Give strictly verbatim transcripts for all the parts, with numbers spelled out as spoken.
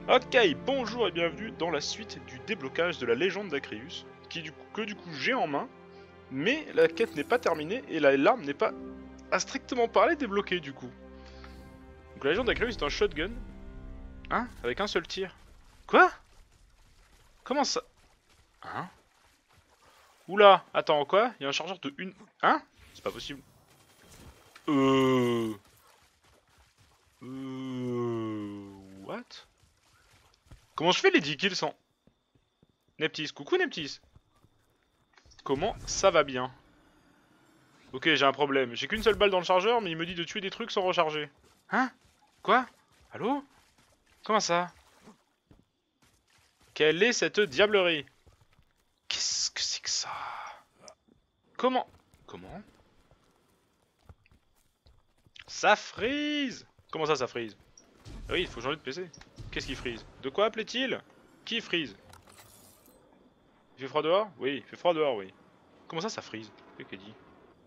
Ok, bonjour et bienvenue dans la suite du déblocage de la légende d'Acreus, qui du coup, que du coup j'ai en main, mais la quête n'est pas terminée et la l'arme n'est pas à strictement parler débloquée du coup. Donc la légende d'Acreus est un shotgun, hein, avec un seul tir. Quoi? Comment ça? Hein? Oula, attends, quoi? Il y a un chargeur de une... Hein? C'est pas possible. Euh... Euh... What? Comment je fais les dix kills sans... Neptis, coucou Neptis. Comment ça va bien? Ok, j'ai un problème. J'ai qu'une seule balle dans le chargeur, mais il me dit de tuer des trucs sans recharger. Hein? Quoi? Allô? Comment ça? Quelle est cette diablerie? Qu'est-ce que c'est que ça? Comment? Comment? Ça freeze! Comment ça, ça freeze? Ah oui, il faut changer de P C. Qu'est-ce qui freeze? De quoi appelait-il? Qui freeze? Il fait froid dehors? Oui, il fait froid dehors, oui. Comment ça, ça freeze? Qu'est-ce qu'il dit?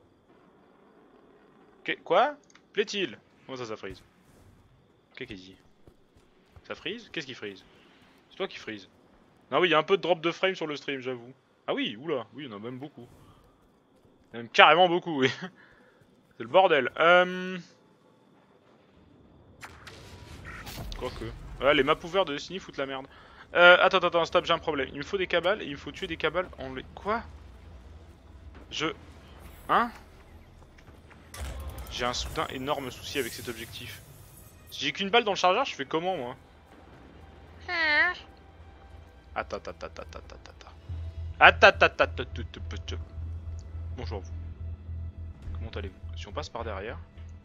Qu'est- Quoi? Plaît-il? Comment ça, ça freeze? Qu'est-ce qu'il dit? Ça freeze? Qu'est-ce qui freeze? C'est toi qui freeze. Ah oui, il y a un peu de drop de frame sur le stream, j'avoue. Ah oui, oula, oui, il y en a même beaucoup. Il y en a même carrément beaucoup, oui. C'est le bordel. Euh... Quoique. Ouais, les maps ouverts de Destiny foutent la merde. Euh, attends, attends, stop, j'ai un problème. Il me faut des cabales et il me faut tuer des cabales en les... Quoi? Je... Hein? J'ai un soudain énorme souci avec cet objectif. Si j'ai qu'une balle dans le chargeur, je fais comment, moi? Attends, attends, attends, attends, attends, attends. Attends, attends, attends, attends, attends. Bonjour vous. Comment allez-vous? Si on passe par derrière...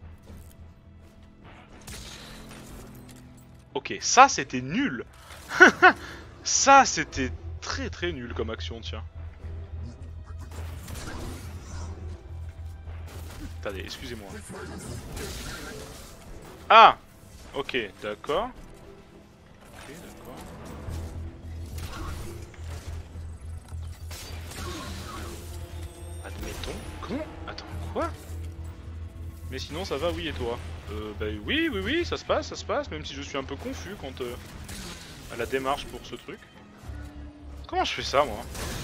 Ok, ça c'était nul. Ça c'était très très nul comme action, tiens. Attendez, excusez-moi. Ah! Ok, d'accord. Ok, d'accord. Admettons. Comment? Attends, quoi? Mais sinon ça va, oui, et toi? Euh, bah oui, oui, oui, ça se passe, ça se passe, même si je suis un peu confus quant euh, à la démarche pour ce truc. Comment je fais ça, moi?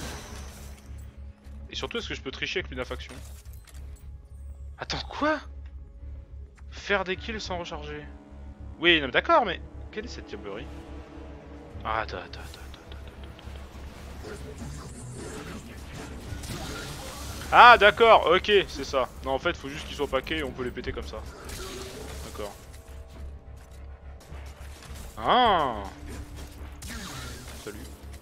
Et surtout, est-ce que je peux tricher avec l'unafaction? Attends, quoi? Faire des kills sans recharger? Oui, non, d'accord, mais... Quelle est cette diablerie? Ah, attends, attends, attends, attends, attends, attends. Ah, d'accord, ok, c'est ça. Non, en fait, faut juste qu'ils soient paquets et on peut les péter comme ça. D'accord. Ah! Salut.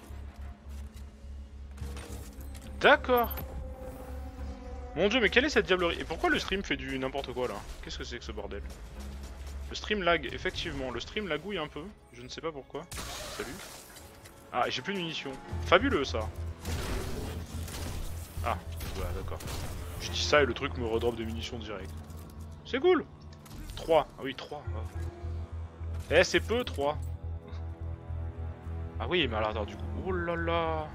D'accord. Mon dieu, mais quelle est cette diablerie? Et pourquoi le stream fait du n'importe quoi, là? Qu'est-ce que c'est que ce bordel? Le stream lag, effectivement. Le stream lagouille un peu. Je ne sais pas pourquoi. Salut. Ah, j'ai plus de munitions. Fabuleux, ça. Ah, bah d'accord. Je dis ça et le truc me redrop des munitions direct. C'est cool. trois. Ah oui, trois. Ah. Eh, c'est peu, trois. Ah oui, mais alors, attends, du coup... Oh là là.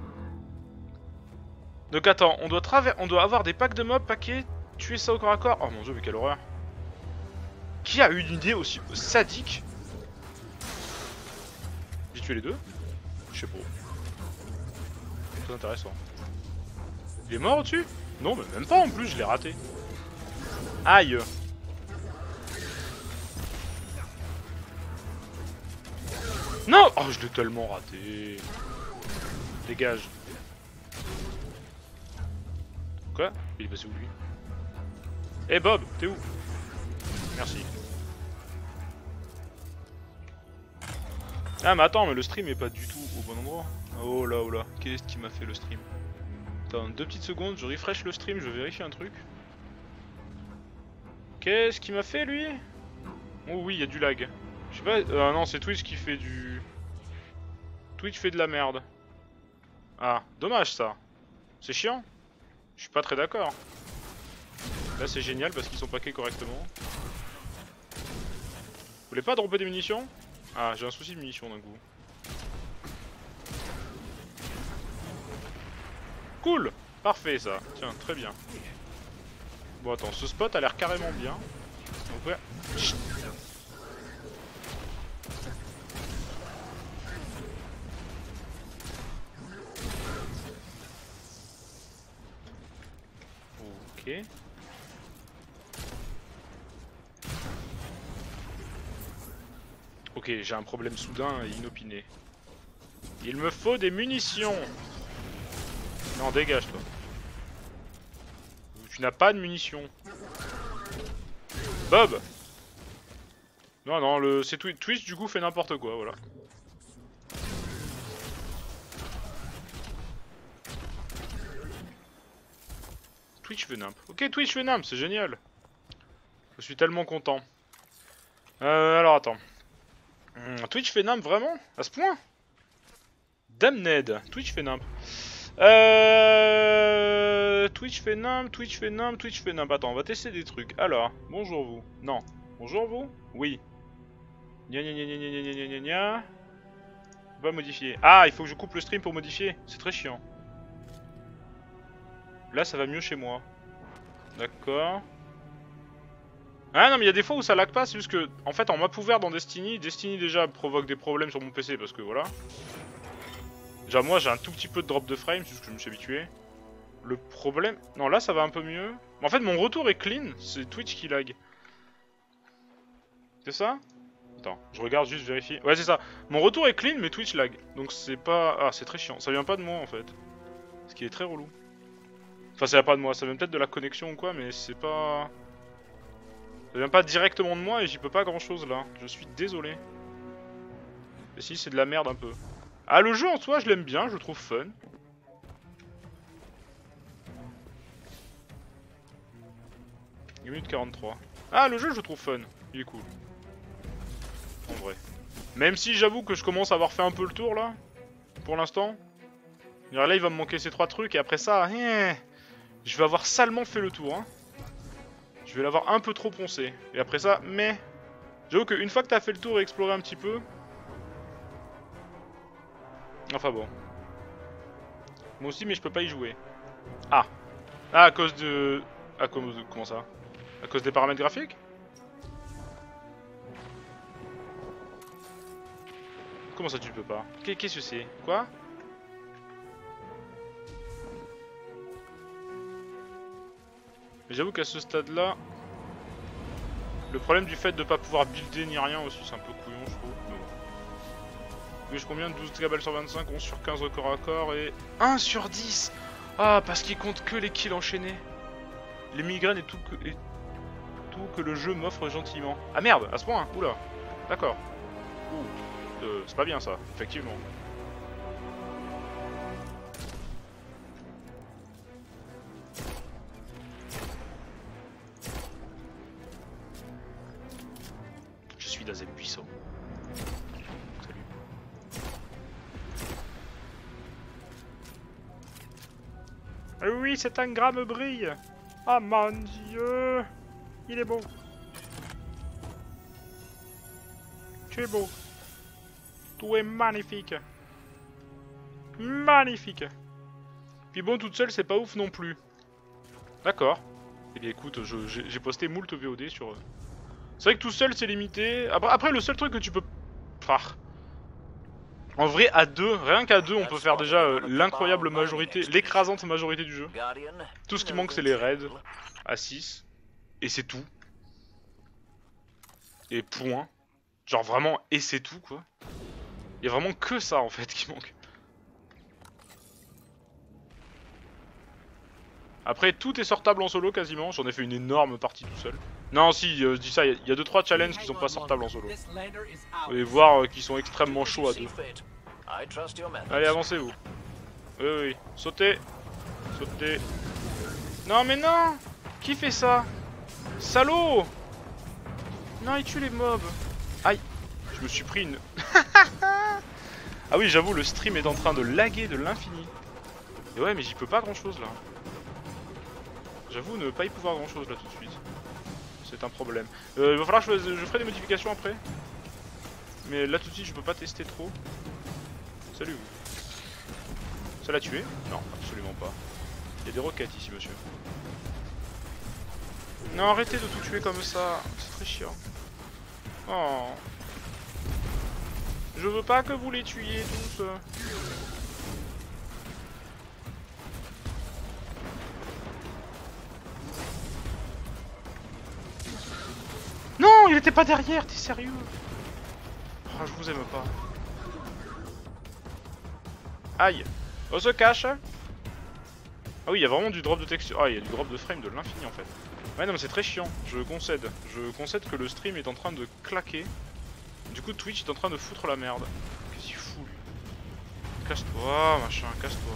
Donc attends, on doit, traver... on doit avoir des packs de mobs, paquets, tuer ça au corps à corps. Oh mon dieu, mais quelle horreur. Qui a eu une idée aussi sadique? J'ai tué les deux? Je sais pas. Très intéressant. Il est mort au-dessus? Non, mais même pas en plus, je l'ai raté. Aïe. Non! Oh, je l'ai tellement raté. Dégage. Quoi? Il est passé où lui? Eh hey Bob, t'es où? Merci. Ah mais attends, mais le stream est pas du tout au bon endroit. Oh là, oh là, qu'est-ce qui m'a fait le stream? Attends, deux petites secondes, je refresh le stream, je vérifie un truc. Qu'est-ce qui m'a fait lui? Oh oui, il y a du lag. Je sais pas, euh, non, c'est Twitch qui fait du... Twitch fait de la merde. Ah, dommage ça. C'est chiant. Je suis pas très d'accord. Là c'est génial parce qu'ils sont paqués correctement. Vous voulez pas dropper des munitions? Ah, j'ai un souci de munitions d'un coup. Cool. Parfait ça. Tiens, très bien. Bon attends, ce spot a l'air carrément bien. Donc ouais. Ok. Ok, j'ai un problème soudain et inopiné. Il me faut des munitions. Non, dégage toi. Tu n'as pas de munitions. Bob. Non, non, le c'est Twitch, Twitch du coup fait n'importe quoi, voilà. Twitch Venom. Ok, Twitch Venom, c'est génial. Je suis tellement content. Euh, alors attends. Hum, Twitch Venom, vraiment? À ce point? Damned. Twitch Venom. Euh... Twitch Venom, Twitch Venom, Twitch Venom. Attends, on va tester des trucs. Alors, bonjour vous. Non. Bonjour vous? Oui. Gna gna gna gna gna gna gna gna gna. On va modifier. Ah, il faut que je coupe le stream pour modifier. C'est très chiant. Là, ça va mieux chez moi. D'accord. Ah non, mais il y a des fois où ça lag pas. C'est juste que, en fait, en map ouvert dans Destiny, Destiny déjà provoque des problèmes sur mon P C parce que voilà. Déjà, moi, j'ai un tout petit peu de drop de frame, c'est juste que je me suis habitué. Le problème... Non, là, ça va un peu mieux. En fait, mon retour est clean. C'est Twitch qui lag. C'est ça? Attends, je regarde juste, vérifier. Ouais, c'est ça. Mon retour est clean, mais Twitch lag. Donc c'est pas... Ah, c'est très chiant. Ça vient pas de moi, en fait. Ce qui est très relou. Enfin, ça vient pas de moi. Ça vient peut-être de la connexion ou quoi, mais c'est pas... Ça vient pas directement de moi et j'y peux pas grand-chose, là. Je suis désolé. Et si, c'est de la merde, un peu. Ah, le jeu, en soi, je l'aime bien. Je le trouve fun. une minute quarante-trois. Ah, le jeu, je le trouve fun. Il est cool. En vrai. Même si j'avoue que je commence à avoir fait un peu le tour, là. Pour l'instant. Là, il va me manquer ces trois trucs. Et après ça, eh, je vais avoir salement fait le tour. Hein. Je vais l'avoir un peu trop poncé. Et après ça, mais... J'avoue qu'une fois que t'as fait le tour et exploré un petit peu... Enfin bon. Moi aussi, mais je peux pas y jouer. Ah. Ah, à cause de... À cause de... Comment ça? À cause des paramètres graphiques? Comment ça tu peux pas? Qu'est-ce que c'est? Quoi? Mais j'avoue qu'à ce stade-là... Le problème du fait de pas pouvoir builder ni rien aussi, c'est un peu couillon, je trouve. Mais bon. Mais je combien? douze cabales sur vingt-cinq, onze sur quinze record à corps et... un sur dix. Ah, parce qu'il compte que les kills enchaînés. Les migraines et tout que... Et... tout que le jeu m'offre gentiment. Ah merde, à ce point, hein. Oula. D'accord. Ouh. Euh, c'est pas bien ça, effectivement. Je suis dans un buisson. Salut. Ah oui, cet engramme brille. Ah mon dieu. Il est beau. Tu es beau. Tout est magnifique. Magnifique. Puis bon, toute seule, c'est pas ouf non plus. D'accord. Eh bien écoute, j'ai posté moult V O D sur... C'est vrai que tout seul, c'est limité. Après, après, le seul truc que tu peux... Ah. En vrai, à deux, rien qu'à deux, on peut faire déjà euh, l'incroyable majorité, l'écrasante majorité du jeu. Tout ce qui manque, c'est les raids à six. Et c'est tout. Et point. Genre vraiment, et c'est tout, quoi. Il y a vraiment que ça, en fait, qui manque. Après, tout est sortable en solo, quasiment. J'en ai fait une énorme partie tout seul. Non, si, euh, je dis ça, il y a deux trois challenges qui sont pas sortables en solo. Vous allez voir euh, qu'ils sont extrêmement chauds à deux. Allez, avancez-vous. Oui, oui, sautez. Sautez. Non, mais non. Qui fait ça? Salaud. Non, il tue les mobs. Aïe. Je me suis pris une... Ah oui, j'avoue, le stream est en train de laguer de l'infini. Et ouais, mais j'y peux pas grand-chose, là. J'avoue ne pas y pouvoir grand-chose, là, tout de suite. C'est un problème. Euh, il va falloir que je, je ferai des modifications après. Mais là, tout de suite, je peux pas tester trop. Salut, vous. Ça l'a tué? Non, absolument pas. Il y a des roquettes ici, monsieur. Non, arrêtez de tout tuer comme ça. C'est très chiant. Oh. Je veux pas que vous les tuiez tous. il était pas derrière, t'es sérieux? Oh, je vous aime pas. Aïe. On se cache. Ah oui, il y a vraiment du drop de texture. Ah, il y a du drop de frame de l'infini en fait. Ouais, non, mais c'est très chiant. Je concède. Je concède que le stream est en train de claquer. Du coup, Twitch est en train de foutre la merde. Qu'est-ce qu'il fout lui? Casse-toi, machin, casse-toi.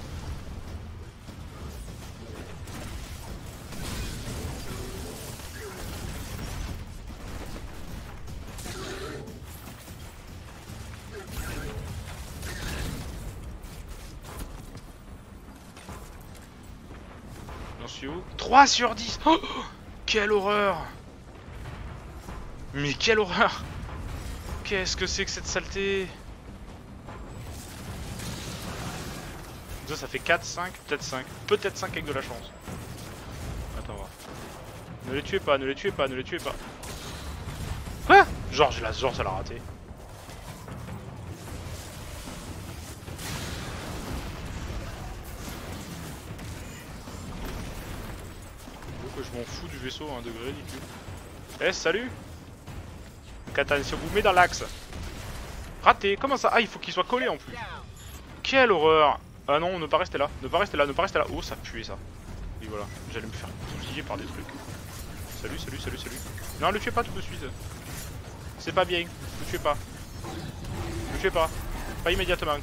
J'en suis où? trois sur dix. Oh, quelle horreur! Mais quelle horreur! Qu'est-ce que c'est que cette saleté? Ça, ça fait quatre, cinq, peut-être cinq. Peut-être cinq avec de la chance. Attends, voir. Ne les tuez pas, ne les tuez pas, ne les tuez pas. Quoi? Genre, j'ai la genre, ça l'a raté. Que je m'en fous du vaisseau à un degré ridicule. Eh, salut! Katane, si on vous met dans l'axe. Raté, comment ça? Ah, il faut qu'il soit collé en plus. Quelle horreur! Ah non, ne pas rester là, ne pas rester là, ne pas rester là. Oh, ça puait ça. Oui, voilà, j'allais me faire bousiller par des trucs. Salut, salut, salut, salut. Non, le tuez pas tout de suite. C'est pas bien, le tuez pas. Le tuez pas. Pas immédiatement.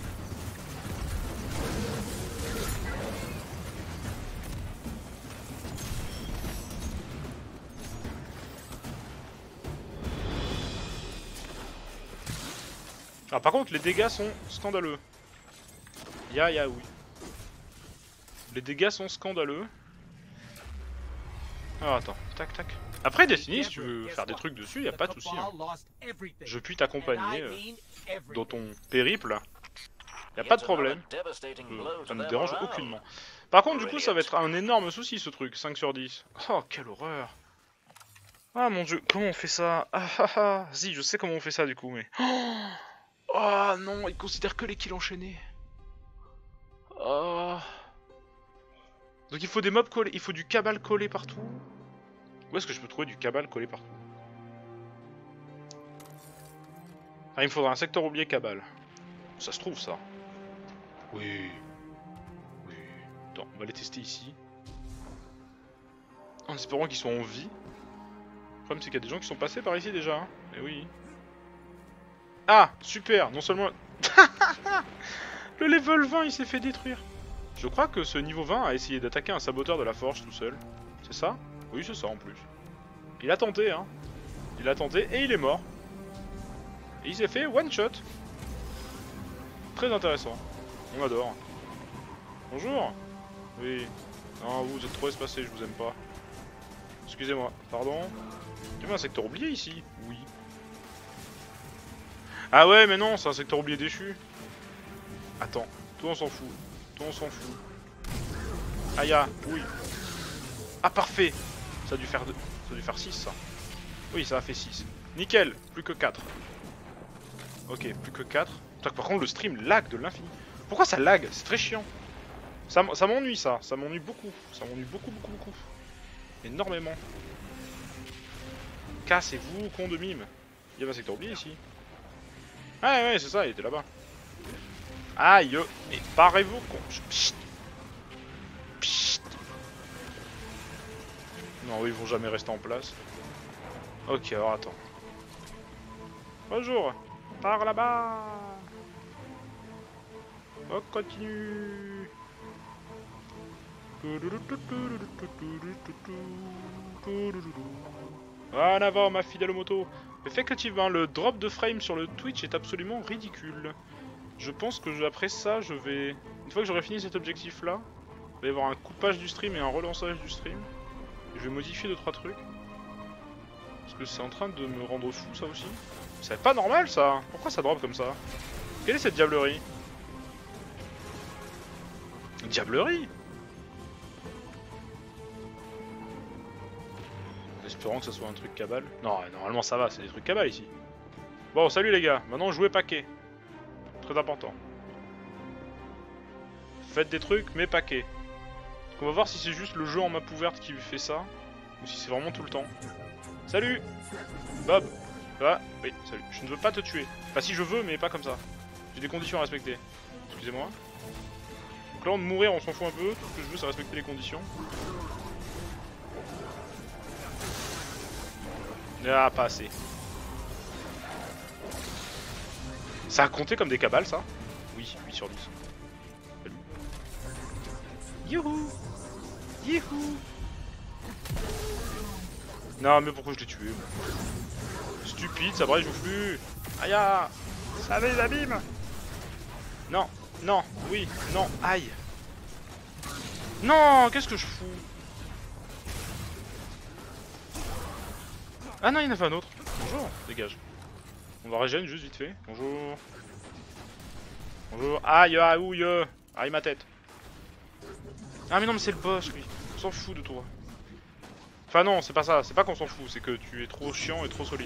Ah, par contre, les dégâts sont scandaleux. Ya ya oui. Les dégâts sont scandaleux. Alors attends, tac tac. Après Destiny, si tu veux faire des trus dessus, y a pas de souci. Hein. Je puis t'accompagner euh, dans ton périple. Y a pas de problème. Euh, ça ne me dérange aucunement. Par contre, du coup, ça va être un énorme souci ce truc, cinq sur dix. Oh, quelle horreur. Ah mon dieu, comment on fait ça? Ah ah ah. Si, je sais comment on fait ça du coup, mais... Oh, oh non, il considère que les kills enchaînés. Oh. Donc il faut des mobs collés, il faut du cabal collé partout. Où est-ce que je peux trouver du cabal collé partout? Ah, il me faudra un secteur oublié cabal. Ça se trouve ça. Oui. Oui. Attends, on va les tester ici. En espérant qu'ils soient en vie. Le problème c'est qu'il y a des gens qui sont passés par ici déjà. Hein. Eh oui. Ah, super. Non seulement... Le level vingt il s'est fait détruire. Je crois que ce niveau vingt a essayé d'attaquer un saboteur de la forge tout seul. C'est ça? Oui, c'est ça en plus. Il a tenté, hein. Il a tenté et il est mort. Et il s'est fait one shot. Très intéressant. On adore. Bonjour. Oui. Non, vous, vous êtes trop espacé, je vous aime pas. Excusez-moi, pardon. Il y a un secteur oublié ici? Oui. Ah ouais, mais non, c'est un secteur oublié déchu. Attends, toi on s'en fout. Toi on s'en fout. Aïe, ah, oui. Ah, parfait. Ça a dû faire, de... ça a dû faire six, ça. Oui, ça a fait six. Nickel, plus que quatre. Ok, plus que quatre. Par contre, le stream lag de l'infini. Pourquoi ça lag? C'est très chiant. Ça, ça m'ennuie, ça. Ça m'ennuie beaucoup. Ça m'ennuie beaucoup, beaucoup, beaucoup. Énormément. Cassez-vous, con de mime. Il y avait un secteur oublié ici. Ah ouais, ouais, c'est ça, il était là-bas. Aïe, mais parez-vous, con. Psst. Psst. Non, ils vont jamais rester en place. Ok, alors attends. Bonjour. Par là-bas. On continue. En avant, ma fidèle moto. Effectivement, le drop de frame sur le Twitch est absolument ridicule. Je pense que je, après ça, je vais... Une fois que j'aurai fini cet objectif-là, il va y avoir un coupage du stream et un relançage du stream. Et je vais modifier deux trois trucs. Parce que c'est en train de me rendre fou, ça aussi. C'est pas normal, ça. Pourquoi ça drop comme ça? Quelle est cette diablerie? Diablerie? En espérant que ça soit un truc cabal. Non, normalement ça va, c'est des trucs cabal ici. Bon, salut les gars. Maintenant, jouez paquet. Très important. Faites des trucs, mais paquet. On va voir si c'est juste le jeu en map ouverte qui fait ça, ou si c'est vraiment tout le temps. Salut! Bob. Ah, oui, salut. Je ne veux pas te tuer. Enfin, si je veux, mais pas comme ça. J'ai des conditions à respecter. Excusez-moi. Donc là, on de mourir, on s'en fout un peu. Tout ce que je veux, c'est respecter les conditions. Ah, pas assez. Ça a compté comme des cabales, ça? Oui, huit sur dix. Salut. Youhou! Youhou! Non, mais pourquoi je l'ai tué? Stupide, ça brille, je joue plus. Aïe! Ça les abîme! Non, non, oui, non, aïe! Non, qu'est-ce que je fous? Ah non, il y en avait un autre. Bonjour, dégage. On va régénérer juste vite fait. Bonjour. Bonjour. Aïe, aïe, ouille. Aïe, ma tête. Ah mais non, mais c'est le boss, lui. On s'en fout de toi. Enfin non, c'est pas ça. C'est pas qu'on s'en fout. C'est que tu es trop chiant et trop solide.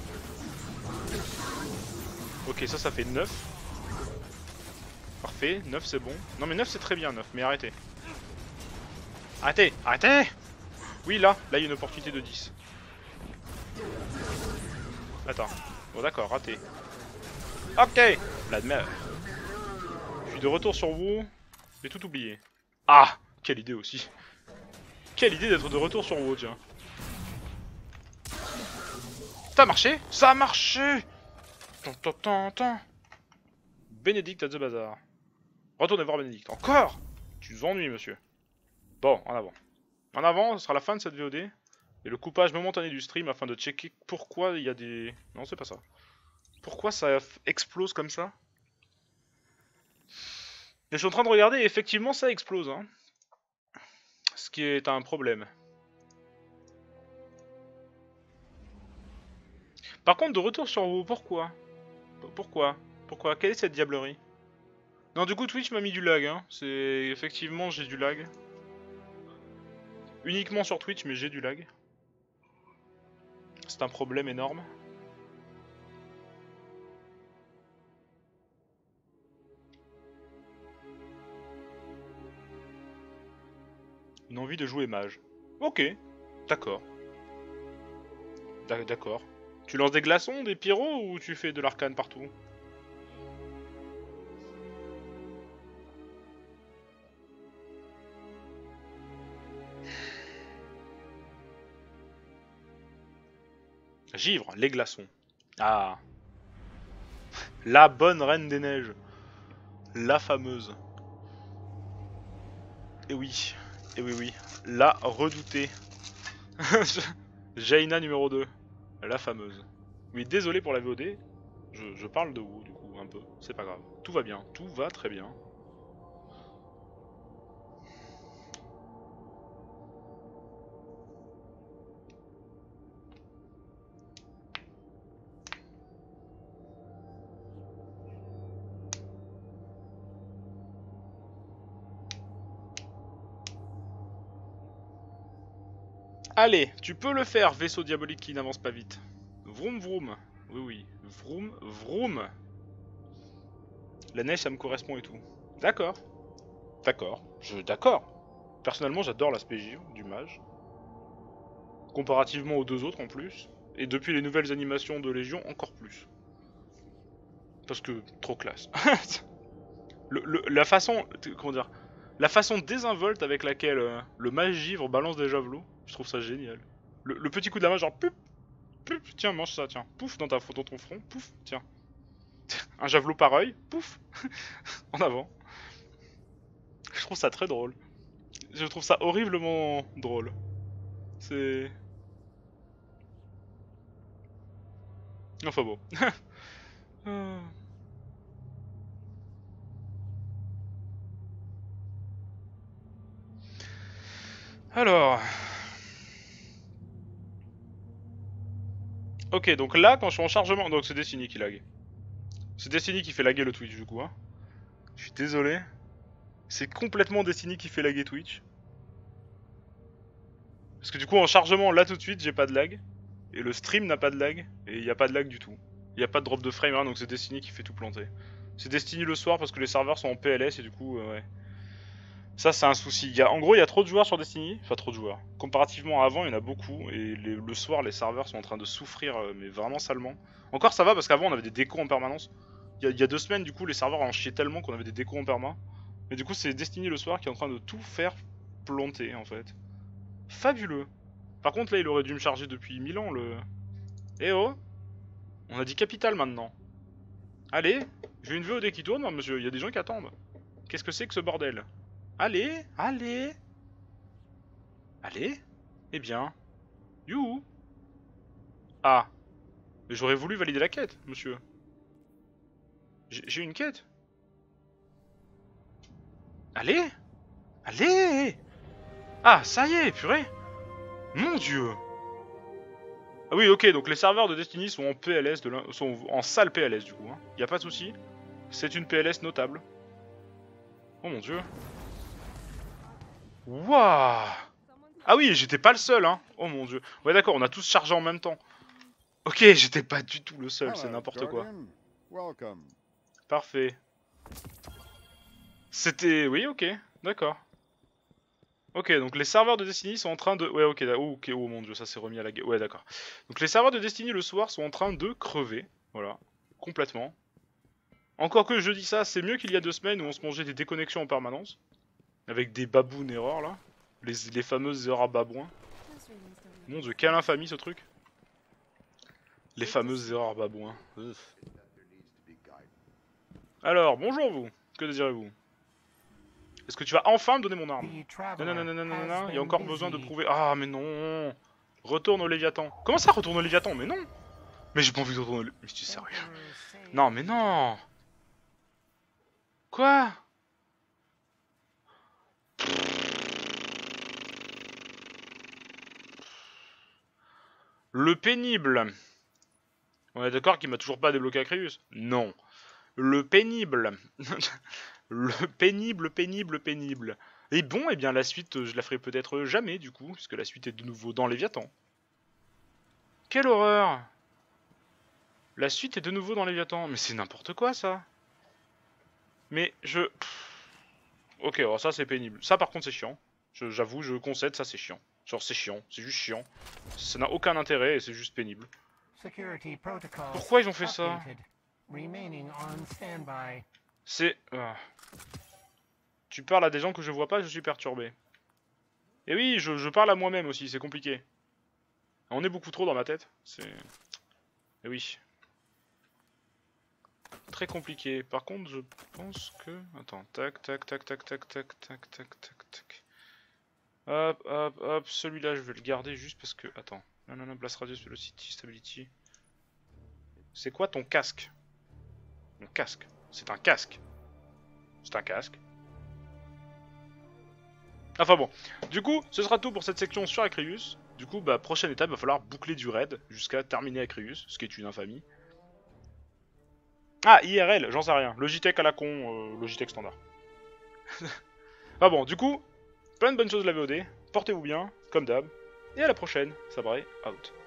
Ok, ça, ça fait neuf. Parfait. neuf, c'est bon. Non, mais neuf, c'est très bien, neuf. Mais arrêtez. Arrêtez. Arrêtez. Oui, là. Là, il y a une opportunité de dix. Attends. Bon, d'accord, raté. Ok. La demeure. Je suis de retour sur WoW. J'ai tout oublié. Ah, quelle idée aussi. Quelle idée d'être de retour sur WoW, tiens. Ça a marché. Ça a marché. Tant, tant, tant, tant. Bénédicte at the Bazar. Retournez voir Bénédicte. Encore. Tu nous ennuies, monsieur. Bon, en avant. En avant, ce sera la fin de cette V O D. Et le coupage momentané du stream afin de checker pourquoi il y a des... Non, c'est pas ça. Pourquoi ça explose comme ça? Et je suis en train de regarder et effectivement ça explose. Hein. Ce qui est un problème. Par contre, de retour sur vous, pourquoi? Pourquoi? Pourquoi? Quelle est cette diablerie? Non, du coup, Twitch m'a mis du lag. Hein. C'est effectivement, j'ai du lag. Uniquement sur Twitch, mais j'ai du lag. C'est un problème énorme. Une envie de jouer mage. Ok, d'accord. D'accord. Tu lances des glaçons, des pyros, ou tu fais de l'arcane partout? Givre, les glaçons. Ah. La bonne reine des neiges. La fameuse. Et oui. Et oui, oui. La redoutée. Jaina numéro deux. La fameuse. Oui, désolé pour la V O D. Je, je parle de vous, du coup, un peu. C'est pas grave. Tout va bien. Tout va très bien. Allez, tu peux le faire, vaisseau diabolique qui n'avance pas vite. Vroom vroom. Oui, oui. Vroom vroom. La neige, ça me correspond et tout. D'accord. D'accord. Je D'accord. Personnellement, j'adore l'aspect givre du mage. Comparativement aux deux autres en plus. Et depuis les nouvelles animations de Légion, encore plus. Parce que, trop classe. le, le, la façon... Comment dire? La façon désinvolte avec laquelle euh, le mage givre balance des javelots, je trouve ça génial. Le, le petit coup de la main, genre... Pup, pup, tiens, mange ça, tiens. Pouf, dans, ta, dans ton front. Pouf, tiens. Un javelot par œil. Pouf. En avant. Je trouve ça très drôle. Je trouve ça horriblement drôle. C'est... Enfin bon. Alors... Ok, donc là, quand je suis en chargement... Donc c'est Destiny qui lag. C'est Destiny qui fait laguer le Twitch, du coup. Hein. Je suis désolé. C'est complètement Destiny qui fait laguer Twitch. Parce que du coup, en chargement, là tout de suite, j'ai pas de lag. Et le stream n'a pas de lag. Et il n'y a pas de lag du tout. Il n'y a pas de drop de frame, hein, donc c'est Destiny qui fait tout planter. C'est Destiny le soir parce que les serveurs sont en P L S et du coup, euh, ouais. Ça, c'est un souci. Il y a, en gros, il y a trop de joueurs sur Destiny. Enfin, trop de joueurs. Comparativement à avant, il y en a beaucoup. Et les, le soir, les serveurs sont en train de souffrir, euh, mais vraiment salement. Encore, ça va, parce qu'avant, on avait des décos en permanence. Il y, a, il y a deux semaines, du coup, les serveurs en chiaient tellement qu'on avait des décos en perma. Mais du coup, c'est Destiny le soir qui est en train de tout faire planter, en fait. Fabuleux. Par contre, là, il aurait dû me charger depuis mille ans, le... Eh oh! On a dit capital, maintenant. Allez, j'ai une V O D qui tourne, monsieur. Il y a des gens qui attendent. Qu'est-ce que c'est que ce bordel? Allez, allez, allez. Eh bien, youhou. Ah, mais j'aurais voulu valider la quête, monsieur. J'ai une quête. Allez, allez. Ah, ça y est, purée. Mon dieu. Ah oui, ok, donc les serveurs de Destiny sont en P L S, de sont en sale P L S du coup. Hein. Y a pas de souci. C'est une P L S notable. Oh mon dieu. Waouh. Ah oui, j'étais pas le seul, hein. Oh mon dieu. Ouais, d'accord, on a tous chargé en même temps. Ok, j'étais pas du tout le seul, c'est n'importe quoi. Parfait. C'était... Oui, ok, d'accord. Ok, donc les serveurs de Destiny sont en train de... Ouais, ok, oh, ok, oh mon dieu, ça s'est remis à la gueule. Ouais, d'accord. Donc les serveurs de Destiny le soir sont en train de crever. Voilà, complètement. Encore que je dis ça, c'est mieux qu'il y a deux semaines où on se mangeait des déconnexions en permanence. Avec des babounes erreurs, là. Les, les fameuses erreurs à babouins. Mon dieu, quelle infamie ce truc. Les fameuses erreurs à babouins. Uf. Alors, bonjour vous. Que désirez-vous? Est-ce que tu vas enfin me donner mon arme? Non, non, non, non, non, non, non, il y a encore besoin de prouver... Ah, mais non. Retourne au Léviathan. Comment ça, retourne au Léviathan? Mais non. Mais j'ai pas envie de retourner au Léviathan. Mais tu es sérieux? Non, mais non. Quoi? Le pénible. On est d'accord qu'il m'a toujours pas débloqué Acreus? Non. Le pénible. Le pénible, pénible, pénible. Et bon, eh bien la suite, je la ferai peut-être jamais du coup, puisque la suite est de nouveau dans Léviathan. Quelle horreur! La suite est de nouveau dans Léviathan. Mais c'est n'importe quoi ça. Mais je... Ok, alors ça c'est pénible. Ça par contre c'est chiant. J'avoue, je, je concède, ça c'est chiant. Genre c'est chiant, c'est juste chiant. Ça n'a aucun intérêt et c'est juste pénible. Pourquoi ils ont fait ça? C'est... Euh... Tu parles à des gens que je vois pas, je suis perturbé. Et oui, je, je parle à moi-même aussi, c'est compliqué. On est beaucoup trop dans ma tête. C'est... Et oui. Très compliqué. Par contre, je pense que... Attends, tac, tac, tac, tac, tac, tac, tac, tac, tac, tac. Hop, hop, hop, celui-là, je vais le garder juste parce que... Attends. Non, non, non, Blast Radius, Velocity, Stability. C'est quoi ton casque? Mon casque. C'est un casque. C'est un casque. Enfin bon. Du coup, ce sera tout pour cette section sur Acreus. Du coup, bah, prochaine étape, il va falloir boucler du raid jusqu'à terminer Acreus, ce qui est une infamie. Ah, I R L, j'en sais rien. Logitech à la con, euh, Logitech standard. Ah bon, du coup, plein de bonnes choses de la V O D. Portez-vous bien, comme d'hab. Et à la prochaine, Sabré, out.